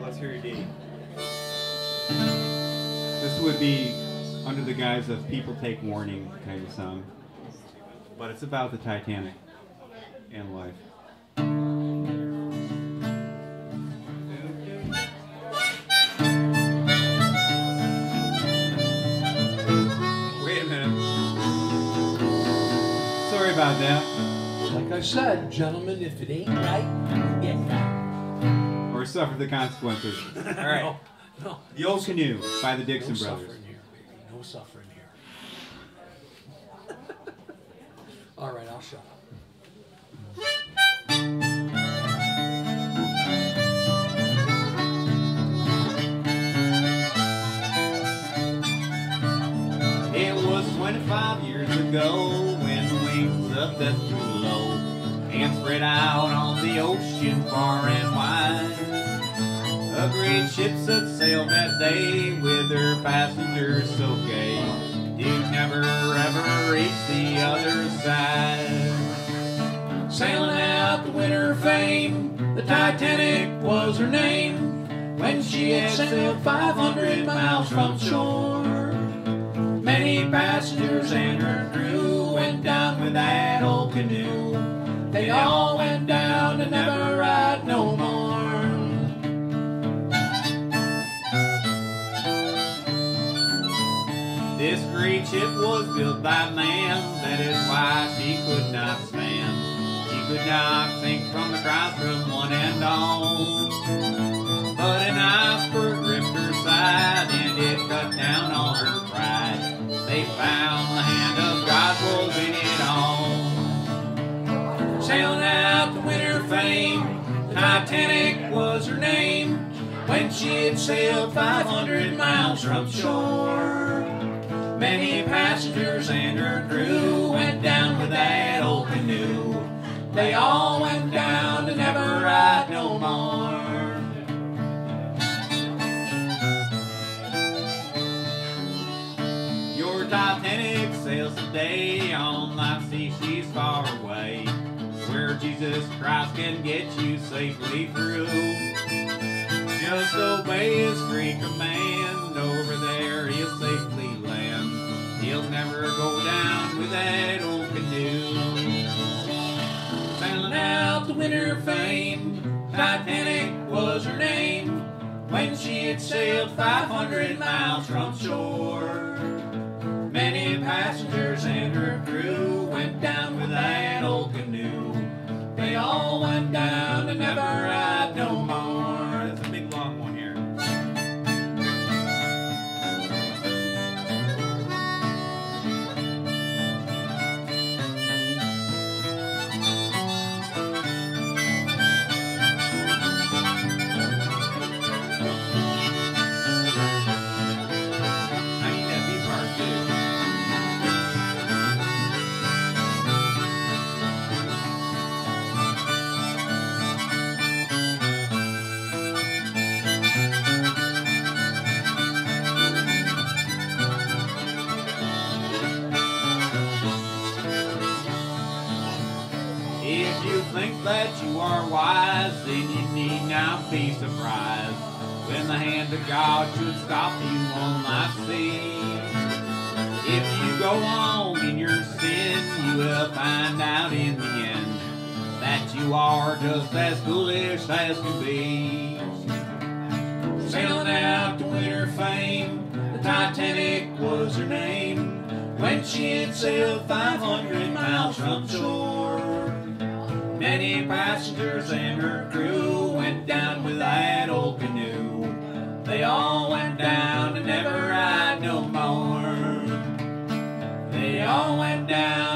let's hear your D. This would be under the guise of people take warning kind of song. But it's about the Titanic and life. Wait a minute. Sorry about that. Like I said, gentlemen, if it ain't right, get right. Or suffer the consequences. All right. No. The Old Canoe by the Dixon No Brothers. suffering here, baby. No suffering here. All right, I'll shut up. It was 25 years ago when the wings of death grew low and spread out on the ocean far and wide. A great ship set sail that day with her passengers so gay. You'd never ever reach the other side. Sailing out the winter fame, the Titanic was her name. When she had sailed 500 miles from shore, many passengers and her crew went down with that old canoe. They all went down to never ride no more. This great ship was built by man, that is why she could not stand. She could not sink from the cross from one end all. But an iceberg ripped her side, and it cut down all her pride. They found the hand of God was in it all. Sailing out the winter fame, the Titanic was her name. When she had sailed 500 miles from shore, many passengers and her crew went down with that old canoe. They all went down to never ride no more. Your Titanic sails today on life's sea, she's far away, where Jesus Christ can get you safely through. Just obey his free command, over there he'll safely land. He'll never go down with that old canoe. Sailing out the winter fame, Titanic was her name. When she had sailed 500 miles from shore, many passengers and her crew went down with that old canoe. They all went down to never ride no more. That's a big long one here. I need that B part too. If you think that you are wise, then you need not be surprised when the hand of God should stop you on life's sea. If you go on in your sin, you will find out in the end that you are just as foolish as can be. Sailing out to winter fame, the Titanic was her name. When she had sailed 500 miles from shore, many passengers and her crew went down with that old canoe. They all went down to never ride no more. They all went down